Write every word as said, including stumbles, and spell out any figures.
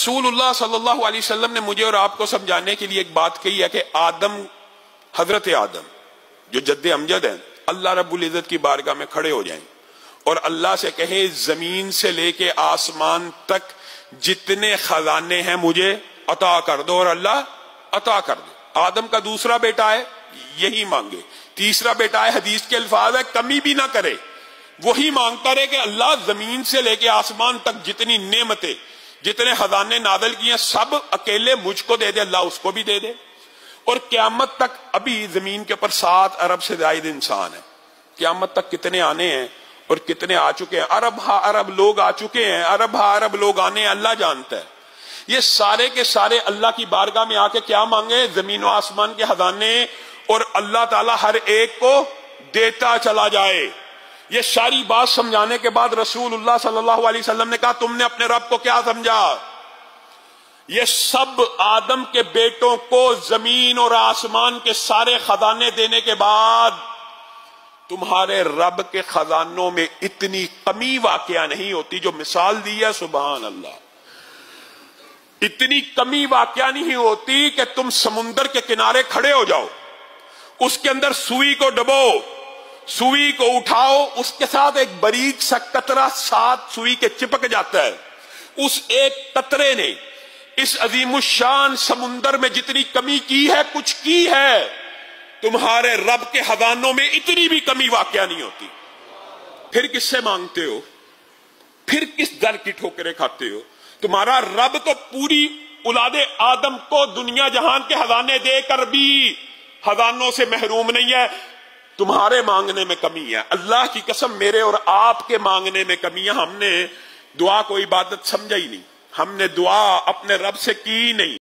رسول اللہ صلی اللہ علیہ وسلم نے مجھے اور آپ کو سمجھانے کے لیے ایک بات کہی ہے کہ آدم، حضرت آدم جو جد امجد ہیں، اللہ رب العزت کی بارگاہ میں کھڑے ہو جائیں اور اللہ سے کہیں زمین سے لے کے آسمان تک جتنے خزانے ہیں مجھے عطا کر دو، اور اللہ عطا کر دے۔ آدم کا دوسرا بیٹا ہے، یہی مانگے۔ تیسرا بیٹا ہے، حدیث کے الفاظ ہے، کمی بھی نہ کرے، وہی مانگتا رہے کہ اللہ زمین سے لے کے آسمان تک جتنی نعمتیں، جتنے خزانے نازل کیے سب اکیلے مجھ کو دے دے، اللہ اس کو بھی دے دے۔ اور قیامت تک ابھی زمین کے اوپر سات ارب سے زائد انسان ہے، قیامت تک کتنے آنے ہیں اور کتنے آ چکے ہیں، ارب ہا ارب لوگ آ چکے ہیں، ارب ہا ارب لوگ آنے ہیں، اللہ جانتا ہے۔ یہ سارے کے سارے اللہ کی بارگاہ میں آ کے کیا مانگے؟ زمین و آسمان کے خزانے، اور اللہ تعالیٰ ہر ایک کو دیتا چلا جائے۔ یہ ساری بات سمجھانے کے بعد رسول اللہ صلی اللہ علیہ وسلم نے کہا تم نے اپنے رب کو کیا سمجھا؟ یہ سب آدم کے بیٹوں کو زمین اور آسمان کے سارے خزانے دینے کے بعد تمہارے رب کے خزانوں میں اتنی کمی واقعہ نہیں ہوتی جو مثال دی ہے، سبحان اللہ۔ اتنی کمی واقعہ نہیں ہوتی کہ تم سمندر کے کنارے کھڑے ہو جاؤ، اس کے اندر سوئی کو ڈبو، سوئی کو اٹھاؤ، اس کے ساتھ ایک باریک سا قطرہ ساتھ سوئی کے چپک جاتا ہے، اس ایک قطرے نے اس عظیم الشان سمندر میں جتنی کمی کی ہے، کچھ کی ہے، تمہارے رب کے خزانوں میں اتنی بھی کمی واقعہ نہیں ہوتی۔ پھر کس سے مانگتے ہو؟ پھر کس در کی ٹھوکریں کھاتے ہو؟ تمہارا رب تو پوری اولاد آدم کو دنیا جہان کے خزانے دے کر بھی خزانوں سے محروم نہیں ہے، تمہارے مانگنے میں کمی ہے۔ اللہ کی قسم میرے اور آپ کے مانگنے میں کمی ہے، ہم نے دعا کو عبادت سمجھا ہی نہیں، ہم نے دعا اپنے رب سے کی نہیں۔